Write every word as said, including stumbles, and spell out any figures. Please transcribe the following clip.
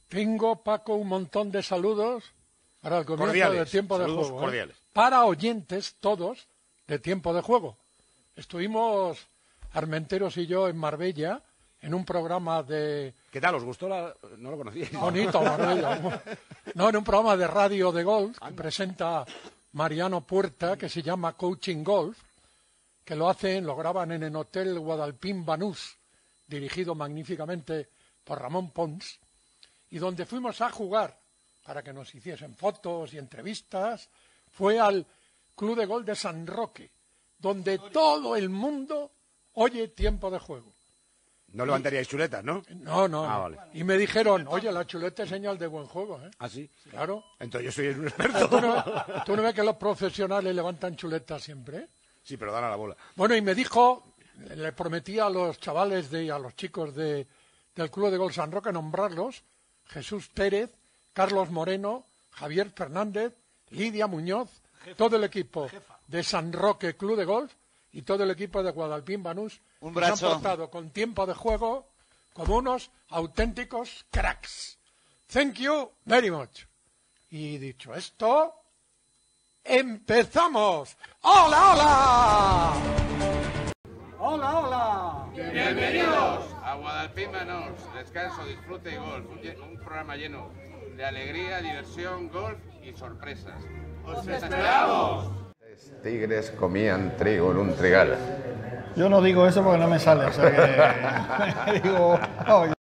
Tengo, Paco, un montón de saludos para el comienzo cordiales, de Tiempo de saludos Juego. cordiales. ¿eh? Para oyentes, todos, de Tiempo de Juego. Estuvimos, Armenteros y yo, en Marbella, en un programa de... ¿Qué tal? ¿Os gustó? La... No lo conocíais. Bonito, Marbella. No, en un programa de radio de golf que presenta Mariano Puerta, que se llama Coaching Golf, que lo hacen, lo graban en el Hotel Guadalpín Banús, dirigido magníficamente por Ramón Pons, y donde fuimos a jugar, para que nos hiciesen fotos y entrevistas, fue al Club de Golf de San Roque, donde todo el mundo oye Tiempo de Juego. No levantaríais chuletas, ¿no? No, no. Ah, no. vale. Y me dijeron, oye, la chuleta es señal de buen juego, ¿eh? ¿Ah, sí? Claro. Entonces yo soy un ¿Tú experto. no, tú no ves que los profesionales levantan chuletas siempre, ¿eh? Sí, pero dan a la bola. Bueno, y me dijo, le prometí a los chavales, de, a los chicos de, del Club de Golf San Roque nombrarlos: Jesús Pérez, Carlos Moreno, Javier Fernández, Lidia Muñoz, jefa, todo el equipo jefa. de San Roque Club de Golf y todo el equipo de Guadalpín Banús. Un se han brazo. portado con Tiempo de Juego como unos auténticos cracks. Thank you very much. Y dicho esto, ¡empezamos! ¡Hola, hola! ¡Hola, hola! Bienvenidos a Guadalpín Banús, descanso, disfrute y golf, un, lle- un programa lleno de alegría, diversión, golf y sorpresas. ¡Os esperamos! Tigres comían trigo en un trigal. Yo no digo eso porque no me sale, o sea que digo... oh,